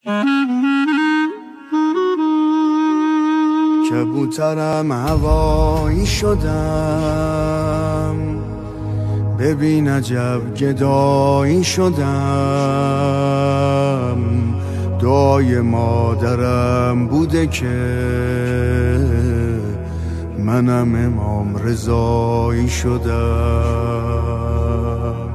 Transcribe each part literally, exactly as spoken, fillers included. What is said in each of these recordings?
کبوترم هوایی شدم، ببین عجب گدایی شدم. دعای مادرم بوده که منم امام رضایی شدم.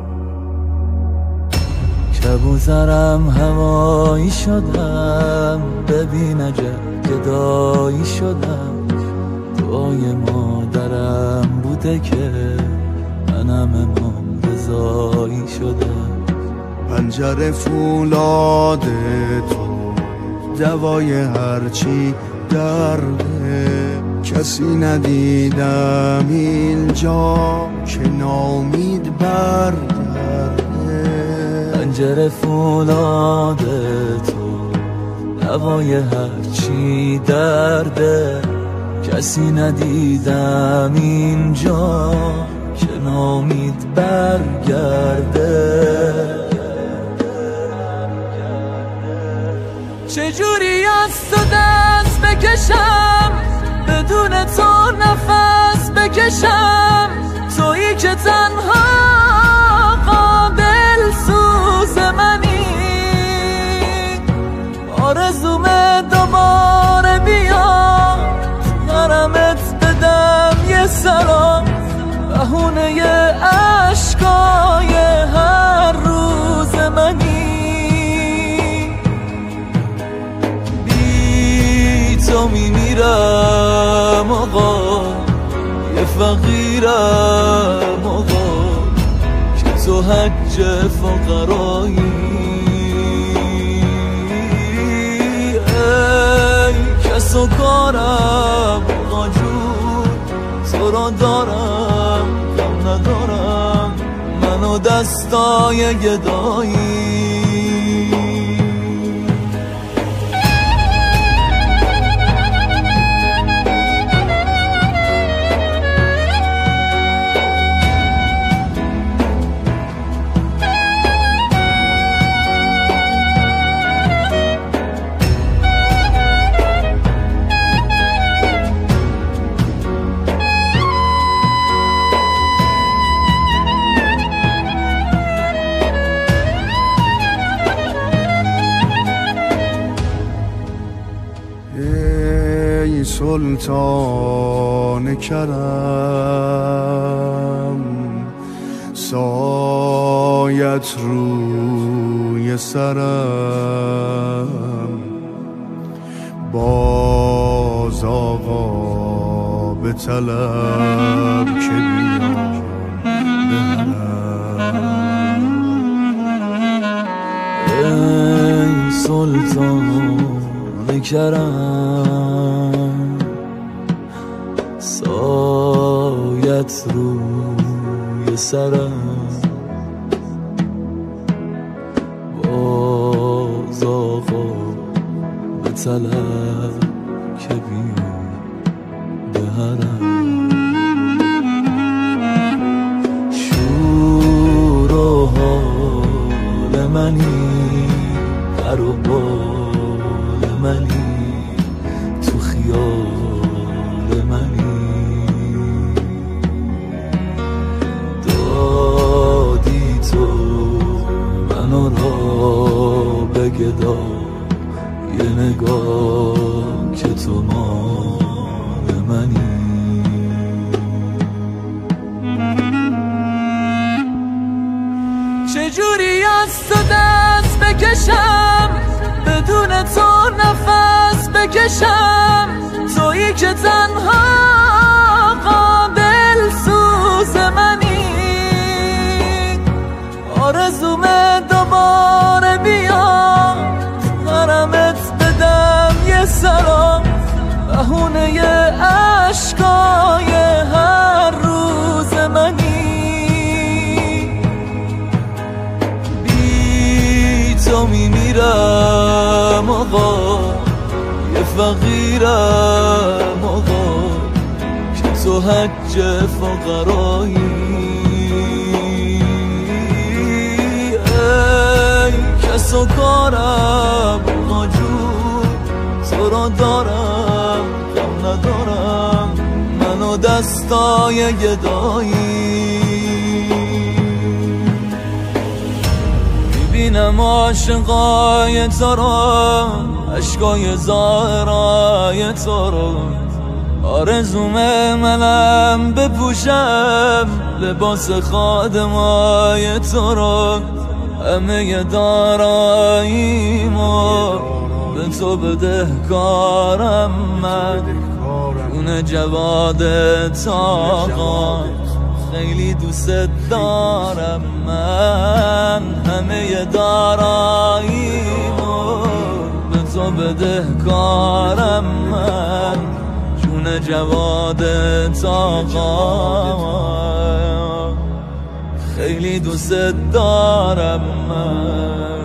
کبوترم هوایی شدم، ببین عجب گدایی شدم. دعای مادرم بوده که منم امام رضایی شدم. پنجره فولاد تو دوای هرچی درده، کسی ندیدم اینجا که ناامید برگرده. پنجره فولاد تو دوای هرچی درده، کسی ندیدم اینجا که ناامید برگرده. چجوری از تو دست بکشم، بدون تو نفس بکشم. تویی که تنها قابل سوز منی، آرزومه دوباره بیا نرمت بدم یه سلام. بهونه عشقای هر روز منی، بی تو میمیرم آقا، یه فقیرم آقا، که تو حج فقرایی. ای کس و کارم آقا جون، تو را دارم کم ندارم، منو دستای گدایی. ای سلطان کرم، سایت روی سرم. باز آقا به طلب که بیام بهرم. ای سلطان کرم، سایت روی سرم. باز آقا به طلب که بیام بهرم. شور و حال منی، در و بال منی، تو خیال منی. دادی تو منو را به گدا، یه نگاه که تو مال منی. چجوری از تو دست بکشم، بدون تو نفس بکشم. تویی که تنها قابل سوز منی، آرزومه دوباره بیا نرمت بدم یه سلام. بهونه عشقای هر روز منی، بی تو میمیرم آقا، یه فقیرم آقا، که تو حج فقرایی. ای کس و کارم تو رو دارم کم ندارم منو دستای گدایی میبینم عاشقای تو رو عشقای ظاهرای تو رو آرزومه منم بپوشم لباس خادمای تو رو همه داراییمو به تو بدهکارم من اون جواد تاقا خیلی دوست دارم من همه داراییمو به تو بدهکارم من جون جواد تاقا خیلی دوست دارم من